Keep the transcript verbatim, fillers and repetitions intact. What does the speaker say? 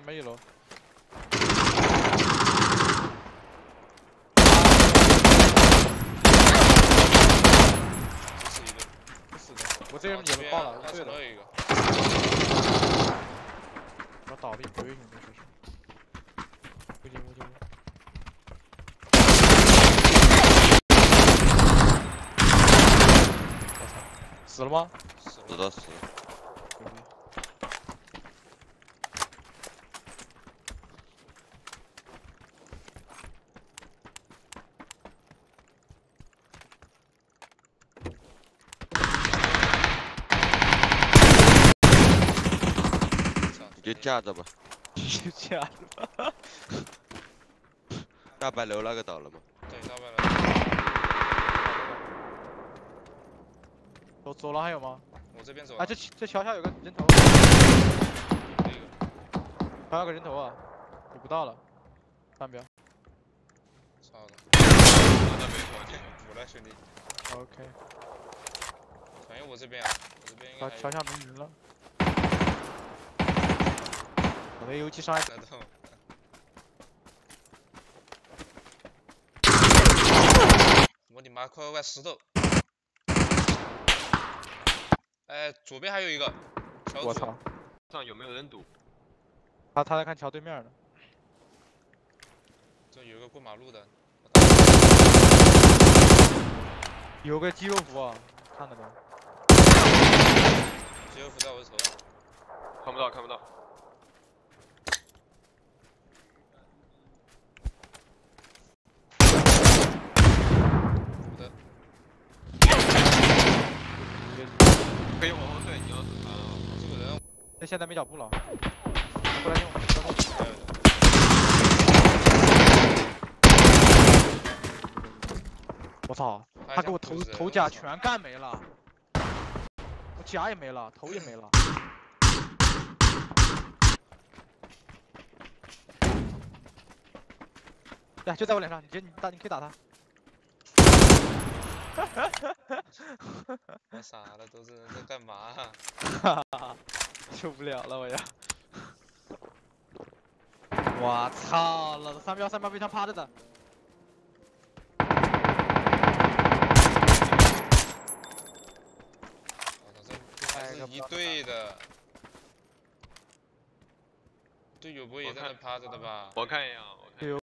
没了。 这是一个， 不是的，我这人也爆了， 他对的。 有一个。 我倒了一堆兄弟，这是。不行不行。我操，死了吗？ 死了死了。 你就架着吧， 就架着吧。 大白楼那个倒了吗？ 对，大白楼。 走走廊还有吗？ 我这边走。 啊，这这桥下有个人头。 有一个。 还有个人头啊，补不到了，上边。 操的。我那边条件补了，兄弟。 OK。 反正我这边啊，我这边应该。 桥下没人了。 我的游击伤害得到。我的妈！快快快，石头！哎，左边还有一个。 我操！ 上有没有人堵？ 他他在看桥对面呢。 这有个过马路的。 有个肌肉服啊，看到没？ 肌肉服在我的头上。 看不到，看不到。 可以往后退，你要啊， 这个人， 这现在没脚步了，过来用，过来用。我操，他给我头头甲全干没了，我甲也没了，头也没了。呀，就在我脸上，你你打，你可以打他。 我傻了，都是人在干嘛？ 哈哈，受不了了我要！我操了，三标三标非常趴着的。 我操，这还是一队的，队友不会也在那趴着的吧？ 我看一眼啊，我看。